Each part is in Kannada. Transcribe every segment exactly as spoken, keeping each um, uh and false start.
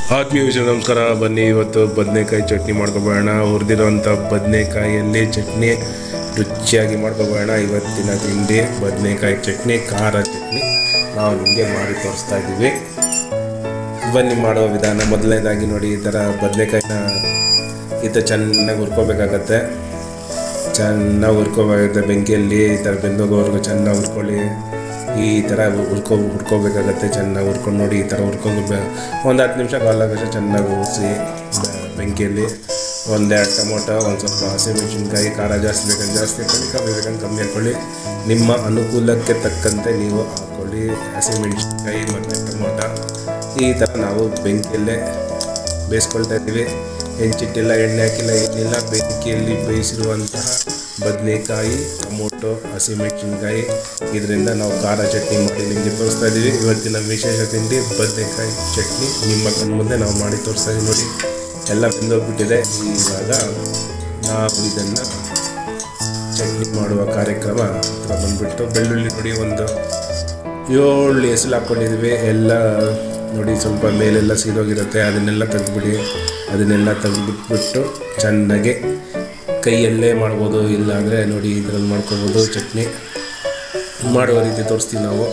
ಆತ್ಮೀಯ ವಿಷಯ ನಮಸ್ಕಾರ. ಬನ್ನಿ ಇವತ್ತು ಬದನೆಕಾಯಿ ಚಟ್ನಿ ಮಾಡ್ಕೊಬೋಣ. ಹುರಿದಿರೋಂಥ ಬದನೆಕಾಯಿಯಲ್ಲಿ ಚಟ್ನಿ ರುಚಿಯಾಗಿ ಮಾಡ್ಕೊಬೋಣ. ಇವತ್ತಿನ ತಿಂಡಿ ಬದನೆಕಾಯಿ ಚಟ್ನಿ, ಖಾರ ಚಟ್ನಿ ನಾವು ನಿಮಗೆ ಮಾಡಿ ತೋರಿಸ್ತಾ ಇದ್ದೀವಿ. ಬನ್ನಿ ಮಾಡುವ ವಿಧಾನ. ಮೊದಲನೇದಾಗಿ ನೋಡಿ, ಈ ಥರ ಬದನೆಕಾಯಿನ ಈ ಥರ ಚೆನ್ನಾಗಿ ಹುರ್ಕೋಬೇಕಾಗತ್ತೆ. ಚೆನ್ನಾಗಿ ಹುರ್ಕೋಬೇಕಾಗುತ್ತೆ ಬೆಂಕಿಯಲ್ಲಿ. ಈ ಥರ ಬೆಂದೋಗೋವರೆಗೂ ಚೆನ್ನಾಗಿ ಹುರ್ಕೊಳ್ಳಿ. ಈ ಥರ ಹುರ್ಕೊ ಹುರ್ಕೋಬೇಕಾಗತ್ತೆ. ಚೆನ್ನಾಗಿ ಹುರ್ಕೊಂಡು ನೋಡಿ, ಈ ಥರ ಹುರ್ಕೊಂಡು ಒಂದು ಹತ್ತು ನಿಮಿಷ ಕಾಲಾಗಷ್ಟು ಚೆನ್ನಾಗಿ ಉರಿಸಿ ಬೆಂಕಿಯಲ್ಲಿ. ಒಂದೆರಡು ಟೊಮೊಟೊ, ಒಂದು ಸ್ವಲ್ಪ ಹಸಿಮೆಣಸಿನ್ಕಾಯಿ, ಖಾರ ಜಾಸ್ತಿ ಬೇಕಂದ್ರೆ ಜಾಸ್ತಿ ಹಾಕೊಳ್ಳಿ, ಕಮ್ಮಿ ಬೇಕಂದ್ರೆ ಕಮ್ಮಿ ಹಾಕ್ಕೊಳ್ಳಿ. ನಿಮ್ಮ ಅನುಕೂಲಕ್ಕೆ ತಕ್ಕಂತೆ ನೀವು ಹಾಕ್ಕೊಳ್ಳಿ. ಹಸಿಮೆಣಸಿನ್ಕಾಯಿ ಮತ್ತು ಟೊಮೊಟೊ ಈ ಥರ ನಾವು ಬೆಂಕಿಯಲ್ಲೇ ಬೇಯಿಸ್ಕೊಳ್ತಾ ಇದ್ದೀವಿ. ಹೆಂಚಿಟ್ಟಿಲ್ಲ, ಎಣ್ಣೆ ಹಾಕಿಲ್ಲ, ಏನಿಲ್ಲ. ಬೆಂಕಿಯಲ್ಲಿ ಬೇಯಿಸಿರುವಂತಹ ಬದನೆಕಾಯಿ, ಟೊಮೊಟೊ, ಹಸಿಮೆಣಸಿನ್ಕಾಯಿ, ಇದರಿಂದ ನಾವು ಖಾರ ಚಟ್ನಿ ಮಾಡಿ ನಿಮಗೆ ತೋರಿಸ್ತಾ ಇದ್ದೀವಿ. ಇವತ್ತಿನ ವಿಶೇಷ ತಿಂಡಿ ಬದನೆಕಾಯಿ ಚಟ್ನಿ ನಿಮ್ಮ ಕಣ್ಣು ಮುಂದೆ ನಾವು ಮಾಡಿ ತೋರಿಸ್ತಾ ಇದ್ದೀವಿ. ನೋಡಿ, ಎಲ್ಲ ಬೆಂದೋಗ್ಬಿಟ್ಟಿದೆ. ಇವಾಗ ನಾವು ಇದನ್ನು ಚಟ್ನಿ ಮಾಡುವ ಕಾರ್ಯಕ್ರಮ ಹತ್ರ ಬಂದುಬಿಟ್ಟು, ಬೆಳ್ಳುಳ್ಳಿ ನೋಡಿ ಒಂದು ಏಳು ಹೆಸರು ಹಾಕ್ಕೊಂಡಿದ್ವಿ. ಎಲ್ಲ ನೋಡಿ ಸ್ವಲ್ಪ ಮೇಲೆಲ್ಲ ಸೀದೋಗಿರುತ್ತೆ, ಅದನ್ನೆಲ್ಲ ತೆಗೆದ್ಬಿಡಿ. ಅದನ್ನೆಲ್ಲ ತೆಗೆದ್ಬಿಟ್ಬಿಟ್ಟು ಚೆನ್ನಾಗಿ ಕೈಯಲ್ಲೇ ಮಾಡ್ಬೋದು, ಇಲ್ಲಾಂದರೆ ನೋಡಿ ಇದರಲ್ಲಿ ಮಾಡ್ಕೊಬೋದು. ಚಟ್ನಿ ಮಾಡುವ ರೀತಿ ತೋರಿಸ್ತೀವಿ ನಾವು.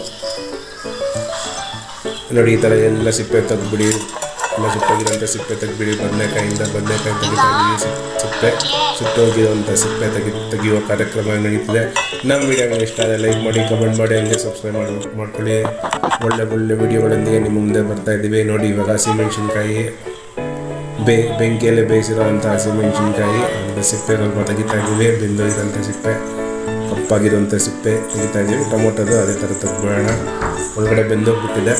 ನೋಡಿ, ಈ ಥರ ಎಲ್ಲ ಸಿಪ್ಪೆ ತೆಗೆದ್ಬಿಡಿ. ಎಲ್ಲ ಸುಟ್ಟೋಗಿರೋಂಥ ಸಿಪ್ಪೆ ತೆಗೆದ್ಬಿಡಿ. ಬದನೆಕಾಯಿಂದ ಬದನೆಕಾಯಿ ತೆಗಿತಾ ಇದ್ದೀವಿ. ಸಿಪ್ಪೆ ಸುಟ್ಟೋಗಿರೋಂಥ ಸಿಪ್ಪೆ ತೆಗಿ ತೆಗೆಯುವ ಕಾರ್ಯಕ್ರಮ ನಡೀತಿದೆ. ನಮ್ಮ ವಿಡಿಯೋಗಳು ಇಷ್ಟ ಆದರೆ ಲೈಕ್ ಮಾಡಿ, ಕಮೆಂಟ್ ಮಾಡಿ, ಹಂಗೆ ಸಬ್ಸ್ಕ್ರೈಬ್ ಮಾಡಿ ಮಾಡ್ಕೊಳ್ಳಿ. ಒಳ್ಳೆ ಒಳ್ಳೆ ವಿಡಿಯೋಗಳೊಂದಿಗೆ ನಿಮ್ಮ ಮುಂದೆ ಬರ್ತಾಯಿದ್ದೀವಿ. ನೋಡಿ, ಇವಾಗ ಹಸಿಮೆಣಸಿನ್ಕಾಯಿ ಬೇ ಬೆಂಕಿಯಲ್ಲೇ ಬೇಯಿಸಿರೋಂಥ ಹಸಿಮೆಣಸಿನ್ಕಾಯಿ, ಅದರ ಸಿಪ್ಪೆ ಸ್ವಲ್ಪ ತೆಗಿತಾ ಇದ್ದೀವಿ. ಬೆಂದೋಗಿರೋಂಥ ಸಿಪ್ಪೆ, ಕಪ್ಪಾಗಿರೋಂಥ ಸಿಪ್ಪೆ ತೆಗಿತಾ ಇದ್ದೀವಿ. ಟೊಮೊಟೊದು ಅದೇ ಥರ ತೆಗ್ಬಿಡೋಣ. ಒಳಗಡೆ ಬೆಂದೋಗ್ಬಿಟ್ಟಿದೆ.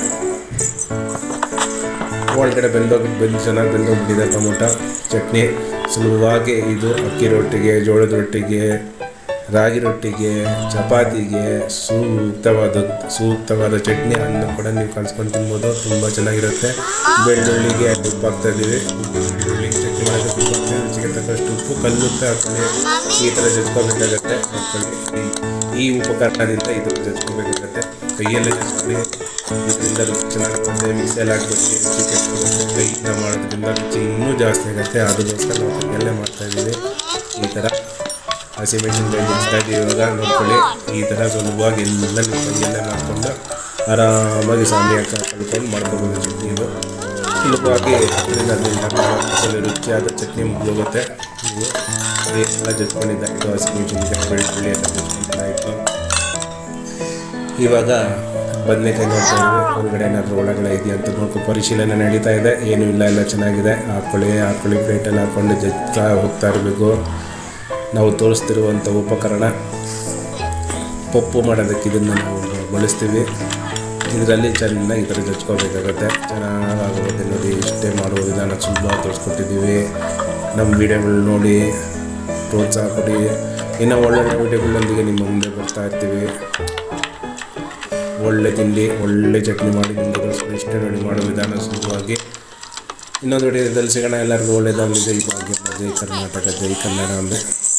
ಒಳಗಡೆ ಬೆಂದೋಗಿ ಬೆಂದು ಚೆನ್ನಾಗಿ ಬೆಂದೋಗ್ಬಿಟ್ಟಿದೆ ಟೊಮೊಟೊ. ಚಟ್ನಿ ಸುಲಭವಾಗಿ ಇದು ಅಕ್ಕಿ ರೊಟ್ಟಿಗೆ, ಜೋಳದ ರೊಟ್ಟಿಗೆ, ರಾಗಿ ರೊಟ್ಟಿಗೆ, ಚಪಾತಿಗೆ ಸೂಕ್ತವಾದ ಸೂಕ್ತವಾದ ಚಟ್ನಿ. ಅನ್ನ ಕೂಡ ನೀವು ಕಲಿಸ್ಕೊಂಡು ತಿನ್ಬೋದು, ತುಂಬ ಚೆನ್ನಾಗಿರುತ್ತೆ. ಬೆಳ್ಳುಳ್ಳಿಗೆ ಉಪ್ಪು ಹಾಕ್ತಾಯಿದ್ದೀವಿ. ಬೆಳ್ಳುಳ್ಳಿ ಚಟ್ನಿ ಮಾಡೋಕ್ಕೆ ಉಪ್ಪು ಹಾಕ್ತೀವಿ. ರುಚಿಗೆ ತಕ್ಕಷ್ಟು ಉಪ್ಪು, ಕಲ್ಲುಪ್ಪೆ ಹಾಕ್ಕೊಳ್ಳಿ. ಈ ಥರ ಜಜ್ಕೋಬೇಕಾಗತ್ತೆ. ಹಾಕ್ಕೊಳ್ಳಿ. ಈ ಉಪಕರಣದಿಂದ ಇದು ಜಜ್ಕೋಬೇಕಾಗತ್ತೆ. ಕೈಯಲ್ಲೇ ಜಜ್ಕೊಳ್ಳಿ. ಇದರಿಂದ ರುಚಿ ಚೆನ್ನಾಗುತ್ತೆ. ಮಿಕ್ಸಿಯಲ್ಲಿ ಹಾಕ್ಬಿಟ್ಟು ರುಚಿ ಕೆಟ್ಟೋಗುತ್ತೆ. ಕೈಯಿಂದ ಮಾಡೋದ್ರಿಂದ ರುಚಿ ಇನ್ನೂ ಜಾಸ್ತಿ ಆಗುತ್ತೆ. ಅದಕ್ಕೋಸ್ಕರ ನಾವು ಕೈಯಲ್ಲೇ ಮಾಡ್ತಾಯಿದ್ದೀವಿ. ಈ ಥರ ಹಸಿಮೆಣಸಿನ್ಕಾಯಿ ಜಜ್ತಾ ಇದ್ದೀವಿ. ಇವಾಗ ನೋಡ್ಕೊಳ್ಳಿ, ಈ ಥರ ಸುಲಭವಾಗಿ ಎಲ್ಲ ನೀವು ಕೈಯಲ್ಲೇ ಮಾಡಿಕೊಂಡು ಆರಾಮಾಗಿ ಸಾಮಿ ಹಾಕಿ ಕಲ್ಕೊಂಡು ಮಾಡ್ಕೋಬೋದು. ಚಟ್ನಿ ಇದು ಸುಲಭವಾಗಿ ಹತ್ತರಿಂದ ಹದಿನೈದು ರುಚಿಯಾದ ಚಟ್ನಿ ಮುಗಿದೋಗುತ್ತೆ. ನೀವು ಎಲ್ಲ ಜಜ್ಕೊಂಡಿದ್ದಾಯಿತು. ಹಸಿಮೆಣಸಿನ್ಕಾಯಿ, ಬೆಳ್ಳುಳ್ಳಿ ಎಲ್ಲ ಜಜ್ಕೊಂಡಿದ್ದಾಯಿತು. ಇವಾಗ ಬದನೆಕಾಯಿ ನೋಡ್ತಾ ಇದ್ದೀವಿ. ಹೊರಗಡೆ ಏನಾದರೂ ಒಳಗಡೆ ಇದೆಯಾ ಅಂತ ನೋಡ್ಕೊಂಡು ಪರಿಶೀಲನೆ ನಡೀತಾ ಇದೆ. ಏನೂ ಇಲ್ಲ, ಎಲ್ಲ ಚೆನ್ನಾಗಿದೆ. ಹಾಕ್ಕೊಳ್ಳಿ ಹಾಕ್ಕೊಳ್ಳಿ ಪ್ಲೇಟಲ್ಲಿ ಹಾಕ್ಕೊಂಡು ಜಜ್ತಾ ಹೋಗ್ತಾ ಇರಬೇಕು. ನಾವು ತೋರಿಸ್ತಿರುವಂಥ ಉಪಕರಣ ಪಪ್ಪು ಮಾಡೋದಕ್ಕೆ ಇದನ್ನು ನಾವು ಬಳಸ್ತೀವಿ. ಇದರಲ್ಲಿ ಚೆನ್ನಾಗಿ ಈ ಥರ ಜಜ್ಕೋಬೇಕಾಗತ್ತೆ. ಚೆನ್ನಾಗಾಗುತ್ತೆ. ನೋಡಿ, ಇಷ್ಟೇ ಮಾಡುವ ವಿಧಾನ ಸುಲಭ ತೋರಿಸ್ಕೊಟ್ಟಿದ್ದೀವಿ. ನಮ್ಮ ವೀಡಿಯೋಗಳು ನೋಡಿ ಪ್ರೋತ್ಸಾಹ ಕೊಡಿ. ಇನ್ನೂ ಒಳ್ಳೊಳ್ಳೆ ವೀಡಿಯೋಗಳೊಂದಿಗೆ ನಿಮ್ಮ ಮುಂದೆ ಬರ್ತಾ ಇರ್ತೀವಿ. ಒಳ್ಳೆ ತಿಂಡಿ, ಒಳ್ಳೆ ಚಟ್ನಿ ಮಾಡಿ ನಿಮಗೆ ತೋರಿಸ್ಕೊಂಡು ಇಷ್ಟೇ ನೋಡಿ ಮಾಡೋ ವಿಧಾನ ಸುಲಭವಾಗಿ. ಇನ್ನೊಂದು ವಿಡಿಯೋದಲ್ಲಿ ಸಿಗೋಣ. ಎಲ್ಲರಿಗೂ ಒಳ್ಳೆಯದಾಗಲಿ. ಜೈ ಭಾಗ್ಯ, ಜೈ ಕರ್ನಾಟಕ, ಜೈ ಕನ್ನಡ ಅಂದರೆ